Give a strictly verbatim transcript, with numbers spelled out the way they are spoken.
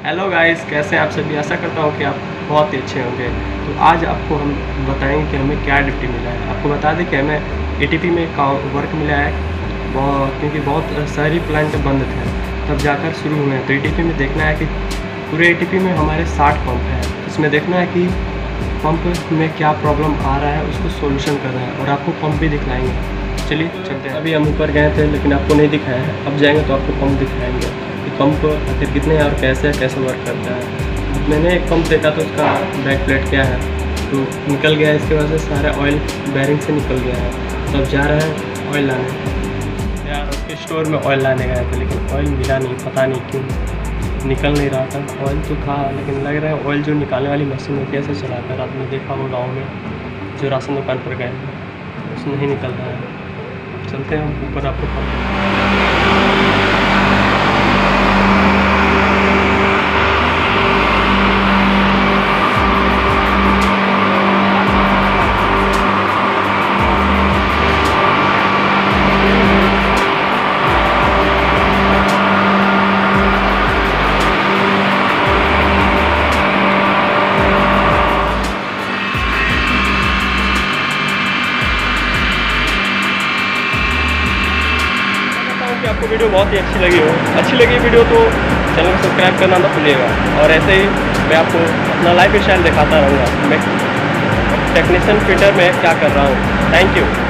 Hello guys, कैसे हैं आप सभी। आशा करता हूँ कि आप बहुत ही अच्छे होंगे। तो आज आपको हम बताएंगे कि हमें क्या ड्यूटी मिला है। आपको बता दें कि हमें एटीपी में वर्क मिला है, क्योंकि बहुत सारी प्लांट बंद थे तब जाकर शुरू हुए हैं। तो एटीपी में देखना है कि पूरे एटीपी में हमारे साठ पंप हैं। इसमें देखना है कि पंप में क्या प्रॉब्लम आ रहा है, उसको सोल्यूशन करना है और आपको पंप भी दिखलाएंगे। चलिए चलते हैं। अभी हम ऊपर गए थे लेकिन आपको नहीं दिखाया है, अब जाएंगे तो आपको पंप दिखाएंगे कि पंप आखिर कितने हैं और कैसे कैसे वर्क करता है। मैंने एक पंप देखा तो उसका बैक प्लेट क्या है तो निकल गया है, इसकी वजह से सारे ऑयल बैरिंग से निकल गया है। तो अब जा रहे हैं ऑयल लाने। यार उसके स्टोर में ऑयल लाने गए थे लेकिन ऑयल मिला नहीं, पता नहीं क्यों निकल नहीं रहा था। ऑयल तो था लेकिन लग रहा है ऑयल जो निकालने वाली मशीन है कैसे चलाता है। आपने देखा हो गाँव में जो राशन दुकान पर गए उसमें नहीं निकल रहा है। चलते हैं हम ऊपर, आपको आपको वीडियो बहुत ही अच्छी लगी हो। अच्छी लगी वीडियो तो चैनल को सब्सक्राइब करना ना भूलिएगा। और ऐसे ही मैं आपको अपना लाइफ स्टाइल दिखाता रहूँगा, मैं टेक्नीशियन फिटर में क्या कर रहा हूँ। Thank you.